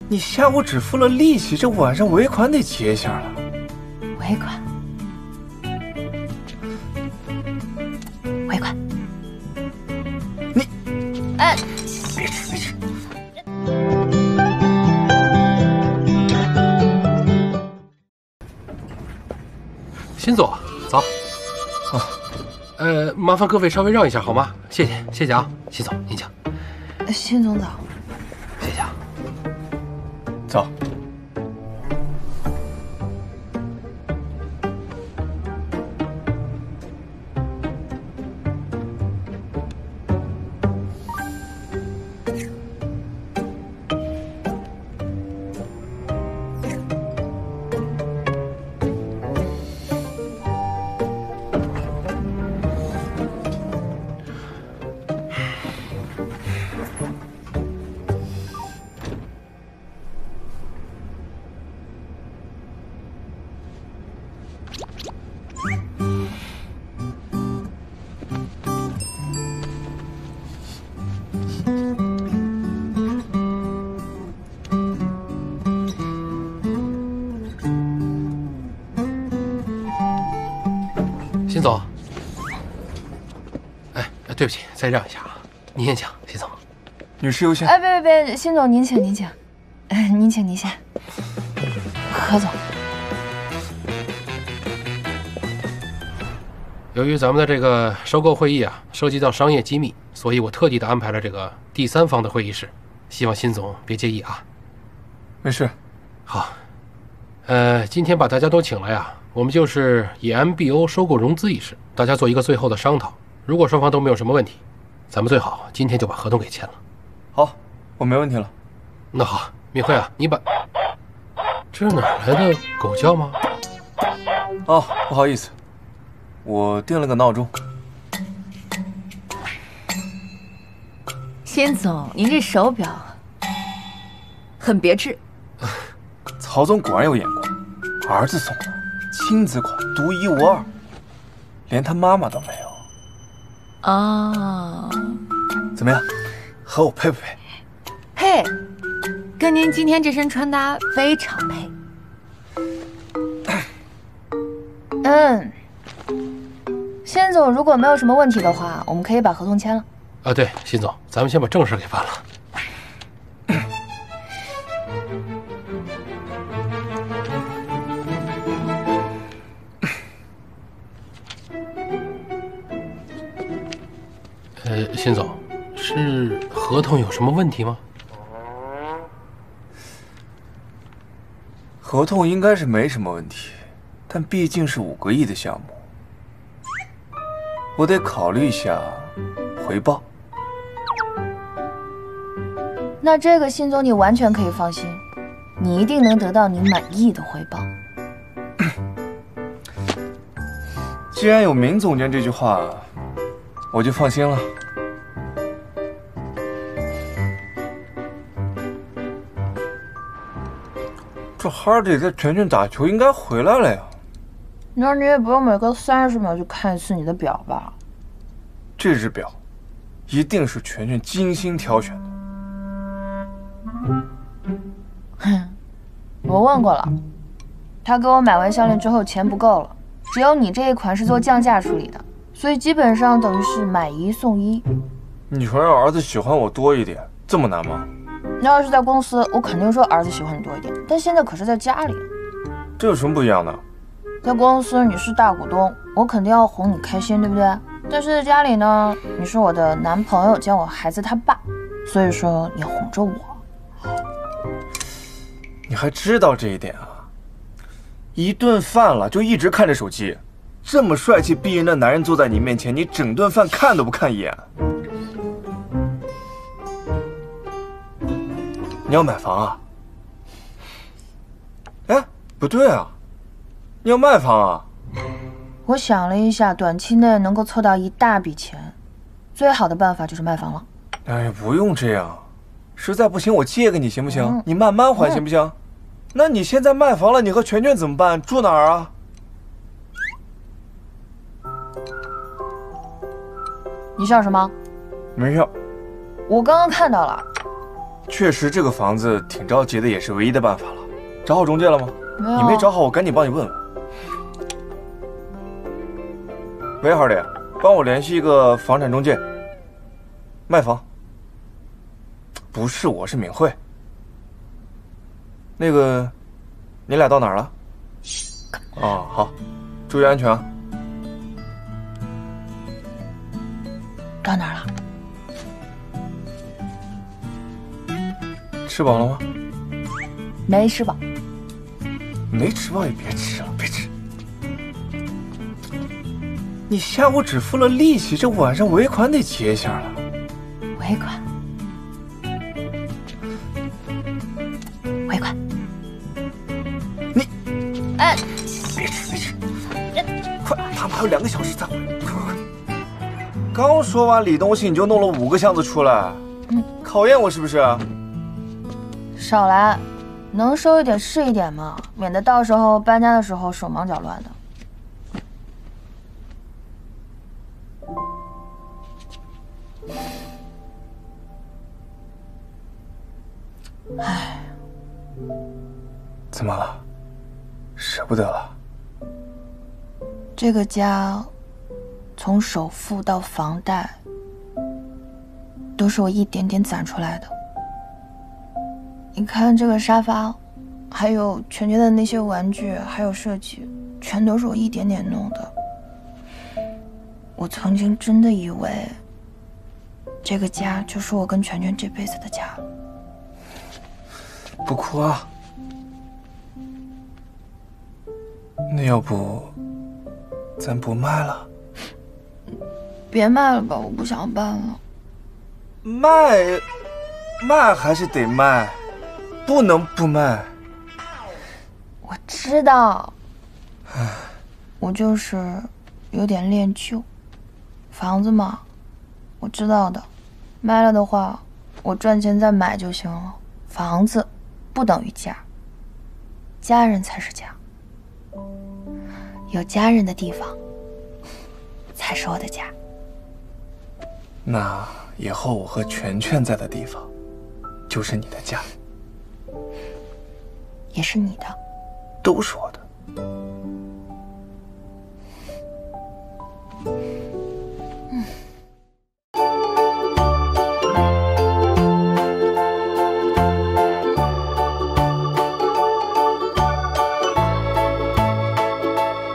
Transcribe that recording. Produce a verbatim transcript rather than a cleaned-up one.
你下午只付了利息，这晚上尾款得结一下了。 尾款，尾款。 你， 哎， 别吃别吃。 辛总，早。 啊， 呃，麻烦各位稍微让一下好吗？谢谢，谢谢啊，辛总，您请。 辛总早。 谢谢啊。 走。 辛总，哎，对不起，再让一下啊，您先请，辛总。 女士优先。 哎，别别别，辛总您请您请，哎，您请您先。何总， 由于咱们的这个收购会议啊，涉及到商业机密，所以我特地的安排了这个第三方的会议室，希望辛总别介意啊。 没事。 好，呃，今天把大家都请来呀。我们就是以 M B O 收购融资一事，大家做一个最后的商讨。如果双方都没有什么问题，咱们最好今天就把合同给签了。 好，我没问题了。 那好，敏慧啊，你把……这是哪来的狗叫吗？ 哦，不好意思，我定了个闹钟。 辛总，您这手表很别致。 曹总果然有眼光，儿子送的。亲子款，独一无二，连他妈妈都没有。 哦， 怎么样，和我配不配？ 配，跟您今天这身穿搭非常配。嗯，辛总，如果没有什么问题的话，我们可以把合同签了。 啊，对，辛总，咱们先把正事给办了。呃，辛总，是合同有什么问题吗？ 合同应该是没什么问题，但毕竟是五个亿的项目，我得考虑一下回报。 那这个辛总你完全可以放心，你一定能得到你满意的回报。 既然有明总监这句话，我就放心了。这哈迪在全全打球应该回来了呀。 那你也不用每隔三十秒就看一次你的表吧？ 这只表，一定是全全精心挑选的。 哼，我问过了，他给我买完项链之后钱不够了，只有你这一款是做降价处理的，所以基本上等于是买一送一。 你说让儿子喜欢我多一点，这么难吗？ 那要是在公司，我肯定说儿子喜欢你多一点，但现在可是在家里， 这有什么不一样的？ 在公司你是大股东，我肯定要哄你开心，对不对？但是在家里呢，你是我的男朋友兼我孩子他爸，所以说你哄着我。 你还知道这一点啊？一顿饭了就一直看着手机，这么帅气逼人的男人坐在你面前，你整顿饭看都不看一眼。你要买房啊？哎，不对啊，你要卖房啊？ 我想了一下，短期内能够凑到一大笔钱，最好的办法就是卖房了。 哎呀，不用这样，实在不行我借给你行不行？ 嗯、 你慢慢还行不行？嗯、那你现在卖房了，你和全全怎么办？住哪儿啊？ 你笑什么？ 没笑。 我刚刚看到了， 确实这个房子挺着急的，也是唯一的办法了。找好中介了吗？ 没有。 你没找好，我赶紧帮你问问。喂，二弟，帮我联系一个房产中介。卖房。不是我，是敏慧。那个，你俩到哪儿了？哦，好，注意安全啊。 到哪儿了？ 吃饱了吗？ 没吃饱。 没吃饱也别吃了，别吃。你下午只付了利息，这晚上尾款得结一下了。 尾款。尾款。 你， 哎， 别吃别吃，快，他们还有两个小时才回来，快快快！刚说完理东西，你就弄了五个箱子出来， 嗯， 考验我是不是？ 少来，能收一点是一点嘛，免得到时候搬家的时候手忙脚乱的。唉， 怎么了？舍不得了？ 这个家，从首付到房贷，都是我一点点攒出来的。你看这个沙发，还有全全的那些玩具，还有设计，全都是我一点点弄的。我曾经真的以为，这个家就是我跟全全这辈子的家。 不哭啊。那要不，咱不卖了？ 别卖了吧，我不想办了。 卖，卖还是得卖，不能不卖。 我知道，我就是有点恋旧。房子嘛，我知道的，卖了的话，我赚钱再买就行了。房子不等于家，家人才是家。有家人的地方，才是我的家。 那以后我和全全在的地方，就是你的家， 也是你的， 都是我的。